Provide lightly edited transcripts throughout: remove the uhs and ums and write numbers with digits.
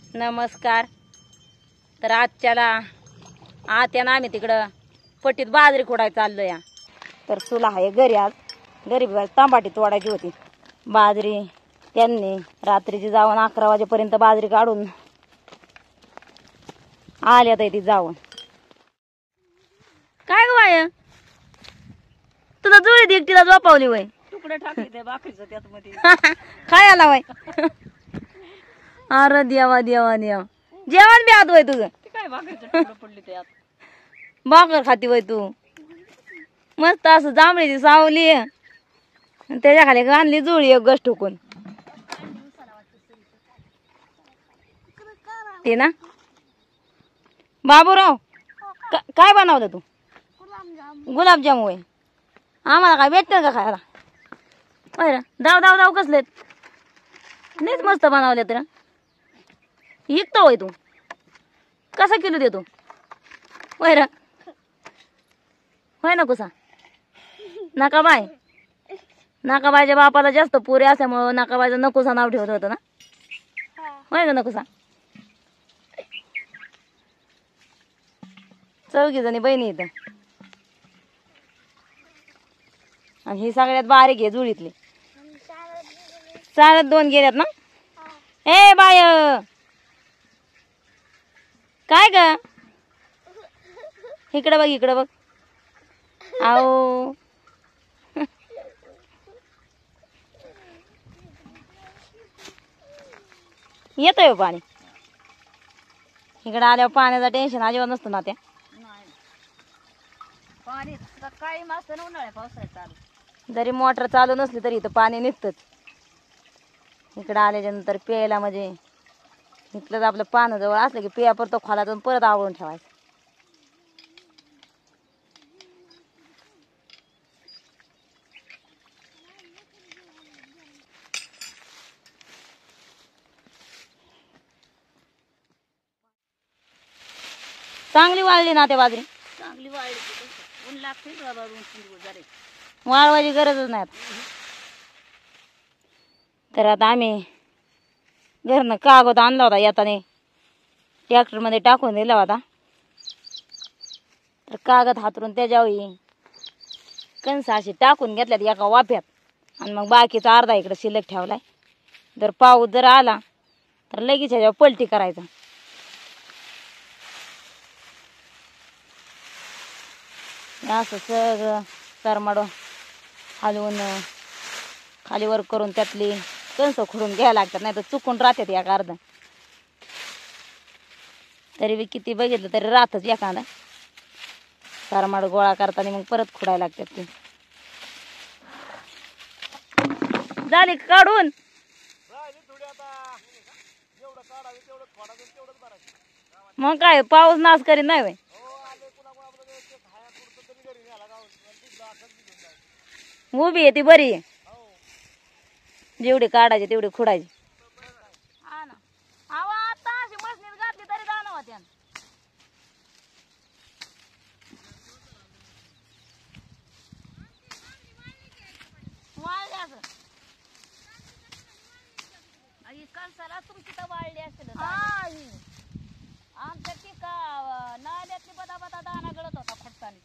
नमस्कार. तर आजच्याला आत्यानं आम्ही तिकडं पट्टीत बाजरी खोडायला चाललो या. तर चुला आहे घरी. आज घरी तांबाटी तोडायची होती. बाजरी त्यांनी रात्रीची जाऊन 11 वाजेपर्यंत बाजरी काढून आल्यात ती जाऊन. काय ग बाय तुला जुळीत एकटीला झोपावली वय तुकडे टाकले ते भाकरीचं त्यात मध्ये काय आला वय. अरे देवा देवा देवा जेवण बी आत वय तुझं. ते काय भाकरीचं तुकडे पडले त्यात भाकर खाती वय तू. मस्त असं जांभळीची सावली त्याच्या खाली आणली जुळी एक गस ठोकून ते ना. बाबूराव काय बनवलं तू. गुलाबजाम होय. आम्हाला काय भेटतं का खायला. बरं दाव दाव दाव कसलेत नीच मस्त बनवले. तर विकतो होय तू. कसा किलो देतो बरं होय ना कुसा. नकाबाई नकाबाईच्या बापाला जास्त पुरे असल्यामुळं नकाबाईचं नकुसा नाव ठेवत होतं ना. होय का नकुसा. 4 जणी बहिणी इथं आणि ही सगळ्यात बारीक आहे जुळीतली. चालत 2 गेल्यात ना. ए बाय काय ग इकडे बघ इकडे बघ. आओ येतोय पाणी. इकडे आल्यावर पाण्याचं टेन्शन अजिबात नसतं ना. त्या पाणी सकाळी मस्त उन्हाळ्या पावसाळ्यात चालू. जरी मोटर चालू नसली तरी इथं पाणी निघतंच. इकडं आल्याच्या नंतर प्यायला म्हणजे इथलंच आपलं पानं जवळ असलं की पिया परत खोलातून परत आवळून ठेवायचं. चांगली वाळली ना त्या बाजरी. चांगली वाळली ऊन लागते बाबा 2-3 दिवस झाले. वाळवायची गरजच नाही. तर आता आम्ही घरनं कागद आणला होता येताने ट्रॅक्टरमध्ये टाकून दिला होता. तर कागद हातरून त्याच्यावर कणसं अशी टाकून घेतल्यात एका वाफ्यात आणि मग बाकीचा अर्धा इकडे शिल्लक ठेवलाय. जर पाऊस जर आला तर लगेच ह्याच्यावर पलटी करायचा. असं सगळं करमाडं हलवून खाली वर करून त्यातली कणसं खोडून घ्यायला लागतात. नाही तर चुकून राहतात एका अर्धा. तरी बी किती बघितलं तरी राहतच एखादा. करमाड गोळा करताना मग परत खोडायला लागतात ते. झाली काढून मग काय पाऊस नाश करीत नाही वय. उभी आहे ती बरी आहे. जेवढी काढायची तेवढी खुडायची. हा ना. अहो आता अशी मशनीत घातली तरी दाना होत्या. वाळले असं आणि कणसाला तुमची तर वाळली असेल. आमच्या टिका नाल्यातली बदा बदा दाना गळत होता फटतानी.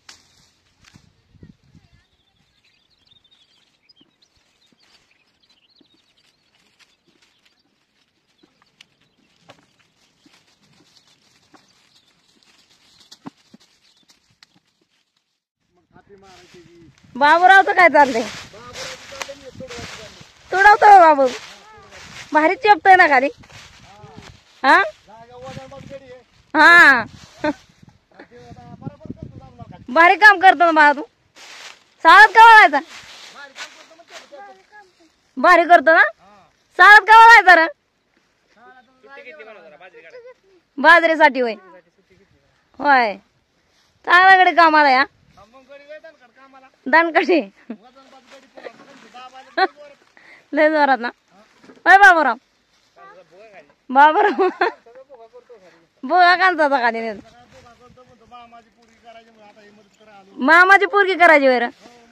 बाबूरावचं काय चाललंय. तुडवतोय बाबू. भारी चेपतोय ना खाली. हा हा भारी काम करतो ना बा तू. साळत का वळायचा. भारी करतो ना. साळत का वळायचा रे. बाजरीसाठी होय. होय चांगल्याकडे कामाला या दानकशी लय जोरात ना. होय बाबूराव. बाबूराव बोगा कांचा खाली नेत. मामाची पोरगी करायची वेर.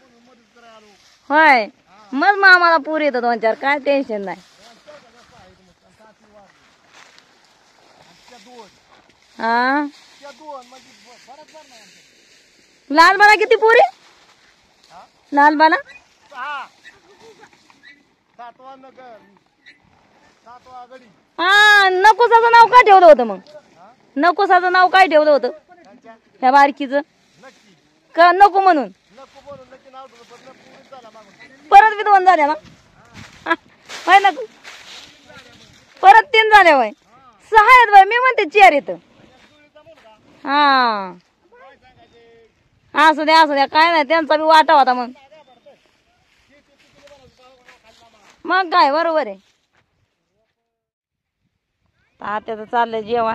होय मग मामाला पोरी येतं 2-4 काय टेन्शन नाही. हा लाल बाला किती पोरी लाल बाला हा नकोसाचं नाव काय ठेवलं होतं मग नकोसाचं नाव काय ठेवलं होतं ह्या बारकीचं का नको म्हणून परत बी 2 झाल्या ना होय नको परत 3 झाल्या होय 6 आहेत बाय मी म्हणते 4 येत हा असू द्या काय नाही त्यांचा बी वाटा होता मग काय बरोबर आहे तात्याचं चाललंय जेवण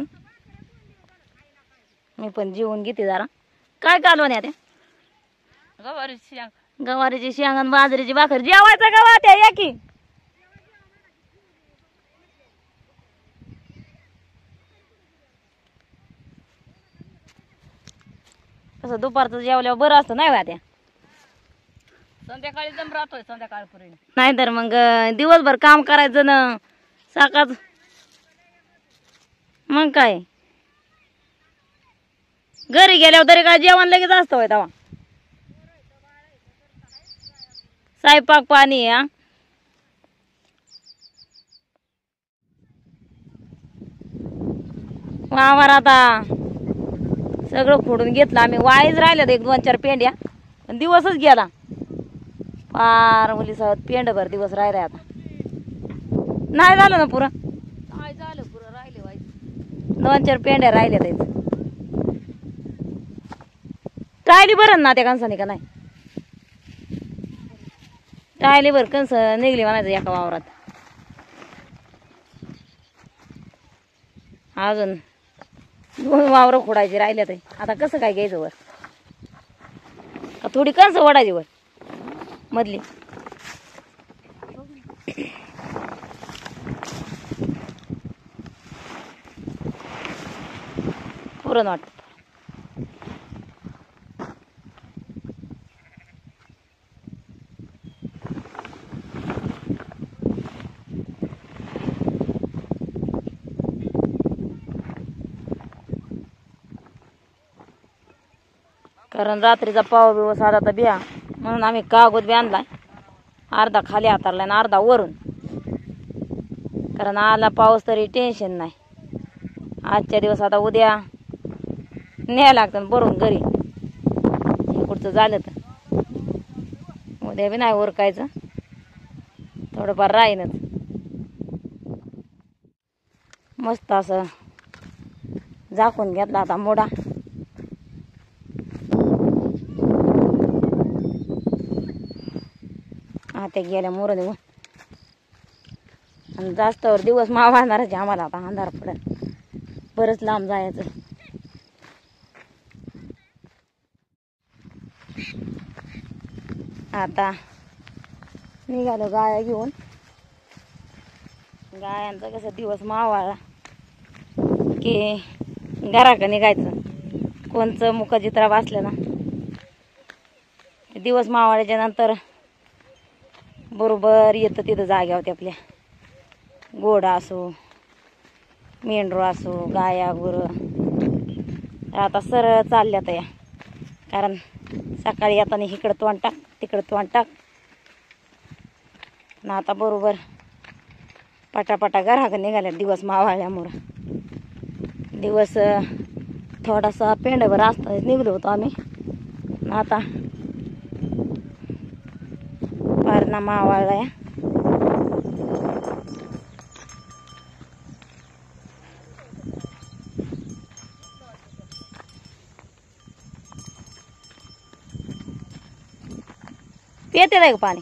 मी पण जेवून घेते जरा काय कालवण आहे त्या गवारीची शेंग आणि बाजरीची भाकर जेवायचं गावात या की कसं दुपारचं जेवल्यावर बरं असतं नाही त्या संध्याकाळी दम राहतोय संध्याकाळपर्यंत नाहीतर मग दिवसभर काम करायचं ना सकाळ मग काय घरी गेल्यावर तरी काय जेवण लगेच असतं होय तेव्हा स्वयंपाक पाणी हा वावर आता सगळं खोडून घेतलं आम्ही वाईच राहिल्यात 1-2-4 पेंड्या पण दिवसच गेला फार मुलीसोबत पेंडभर दिवस राहिलाय आता नाही झालं ना पुरं काय झालं पुरं राहिले व्हायचं 2-4 पेंड्या राहिल्या त्याच टायली बरं ना त्या कणसाने का नाही टायली बरं कणस निघली म्हणायचं एका वावरात अजून 2 वावर खोडायची राहिल्या ते आता कसं काय घ्यायचं वर का थोडी कणसं ओढायची वर मधली पुरण वाटत कारण रात्रीचा पाव बिवस आला तर बिया म्हणून आम्ही कागद बी आणलाय अर्धा खाली हातारलाय आणि अर्धा वरून कारण आला पाऊस तरी टेन्शन नाही आजच्या दिवस आता उद्या न्याय लागतं भरून घरी इकडचं झालं तर उद्या बी नाही उरकायचं थोडंफार राहीनच मस्त असं झाकून घेतला आता मोडा आता गेल्या मोर देऊन आणि जास्तवर दिवस मावळणारच आम्हाला आता अंधार पडेल बरंच लांब जायचं आता निघालो गाया घेऊन गायांचा कसं दिवस मावळला की घराकडे निघायचं कोणचं मुखचित्र वाचलं ना दिवस मावळ्याच्या नंतर बरोबर येतं तिथं जाग्या होत्या आपल्या गोडा असो मेंढरू असो गाया गुरं आता सरळ चालल्यात या कारण सकाळी येताना इकडं तोंड टाक तिकडं तोंड टाक ना आता बरोबर पटापटा घराकडे निघाल्या दिवस मावळल्यामुळं दिवस थोडासा पेंडभर असता निघलो होतो आम्ही आता पारणा मावळला या पिते आहे का पाणी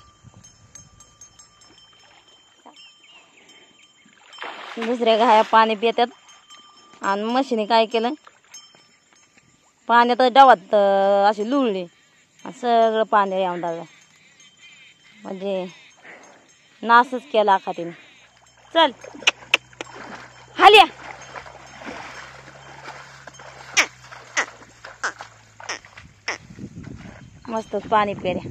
दुसऱ्या गाया पाणी पितात आणि म्हशीने काय केलं पाण्यात डवात अशी लुळली सगळं पाणी येऊन लागलं म्हणजे नासच केला अख्खा तिने चल हाल्या मस्तच पाणी प्याऱ्या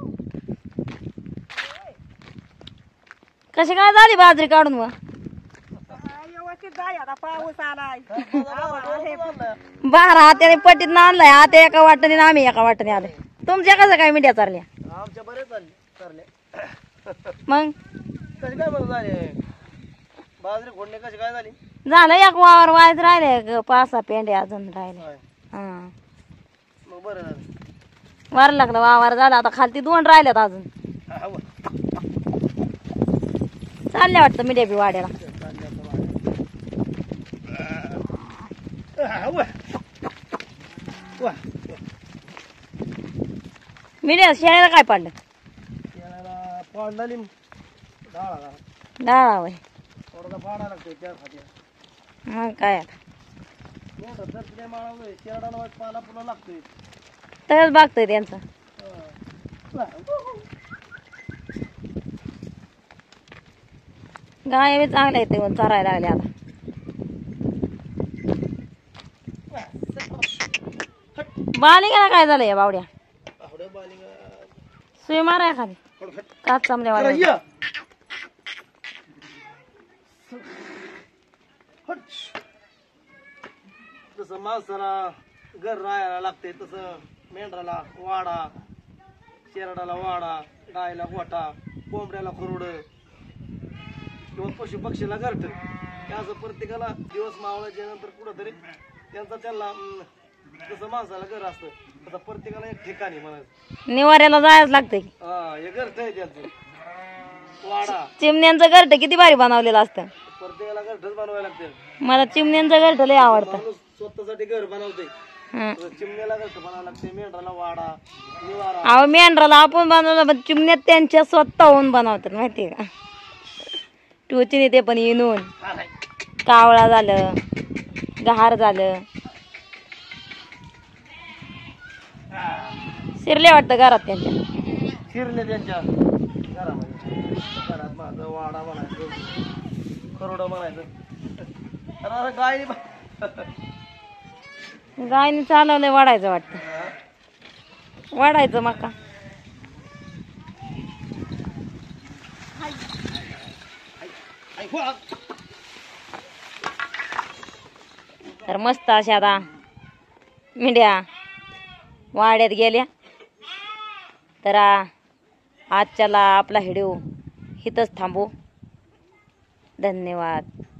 कशी काय झाली बाजरी काढून मग पाऊस आलाय. बारा हात्याने पटीत आणलाय आता एका वाटेने आम्ही एका वाटेने आलोय. तुमच्या कसं काय मिठ्या चालल्या आमच्या बरेच चालले मग कशी काय बरं झाले बाजरी फोडणे कशी काय झाली झालं एक वावर वायच राहिले 5-6 पेंड्या अजून राहिले. होय. हा मग बरं झालं वार लागलं वावर झाला आता खालती 2 राहिल्यात अजून. हा, वा. चालल्या वाटतं मिठ्या बी वाड्याला. हा, वा. वा. मिठ्या शेळ्याला काय पडलं याला पाड झाली डाळा डाळा वय थोडासा पाडा लागतोय त्या खात्या मग काय आता मोठं जर तिथे माळवलंय शेरडाला पाला पुन्हा लागतोय तरच बघतोय त्यांचं. वा. गाय बी चांगल्या आहेत ते चरायला लागले आता. बालिकेला काय झालं या बावड्या आवड्या बालिका सुई माराय खाली फटफट. काच चांगल्या अरे वाड्या. या. हट. जसं माणसाला घर राहायला लागते तसं मेंढराला वाडा शेरडाला वाडा गायला गोठा कोंबड्याला खुरड किंवा पशु पक्षीला घरट असं प्रत्येकाला दिवस मावळाच्या नंतर कुठंतरी त्यांना जसं माणसाला घर असतं तसं प्रत्येकाला एक ठिकाणी म्हणायचं निवाऱ्याला जायच लागतंय. हा हे घरट आहे त्यांचं वाडा चिमण्यांचं घरट किती भारी बनवलेलं असतं. प्रत्येकाला घरटच बनवायला लागते मला चिमण्यांचं घरट लय आवडतं. माणूस स्वतःसाठी घर बनवते हं. चिमण्याला घरट बनावं लागते मेंढराला वाडा निवारा अहो मेंढराला आपण बनवलं पण चिमण्यात त्यांच्या स्वतःहून बनवतात माहितीये का. टोचीने ते पण इनून कावळा झालं गहार झालं शिरले वाटतं घरात त्यांच्या. शिरले त्यांच्या घरामध्ये घरात माझं वाडा म्हणायचं करोडा म्हणायचं अरे गाय गायने चालवलंय वाढायचं वाटतं वाढायचं मका. तर मस्त अशा आता मेंढ्या वाड्यात गेल्या. तर आजच्याला आपला व्हिडिओ इथंच थांबू. धन्यवाद.